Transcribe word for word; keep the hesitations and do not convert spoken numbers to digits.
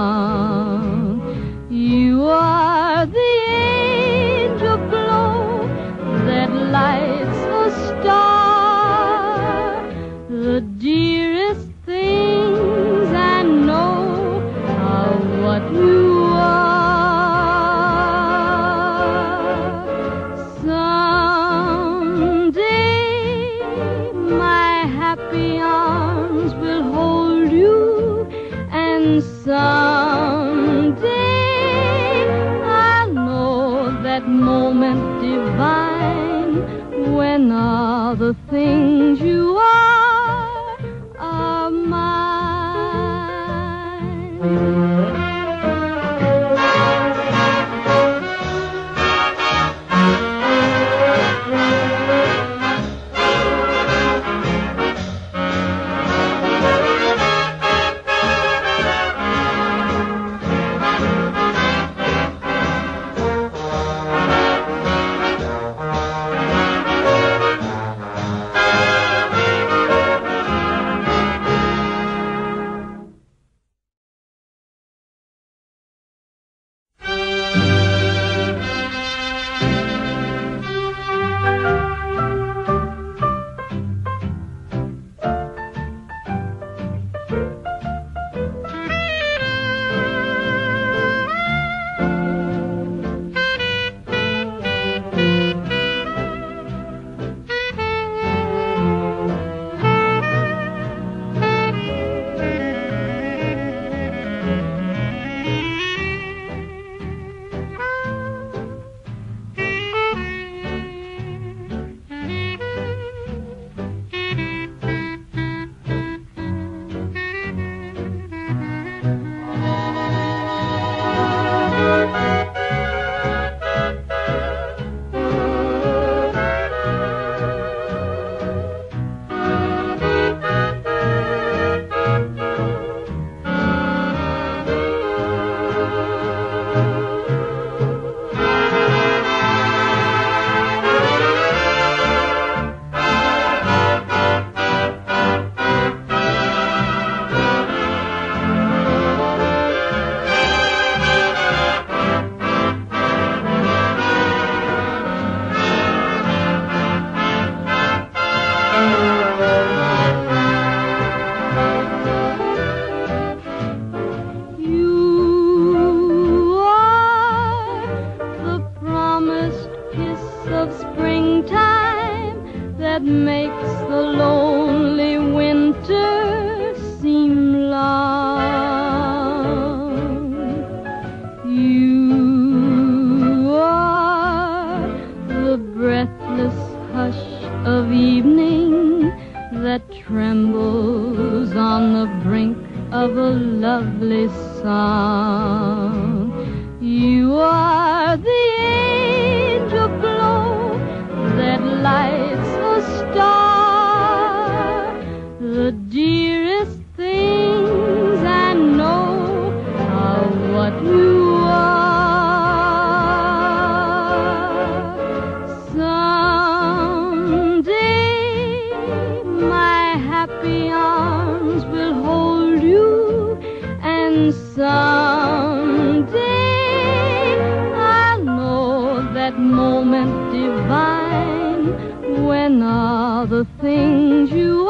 sound. You are the angel glow that lights a star. The dearest things I know are what you are. Someday my happy arms will hold you, and someday I'll know that moment divine when all the things you are are mine. That makes the lonely winter seem long. You are the breathless hush of evening that trembles on the brink of a lovely song. You are the angel glow that lights a star. The dearest things I know are what you are. Someday my happy arms will hold you, and someday I'll know that moment divine when all the things you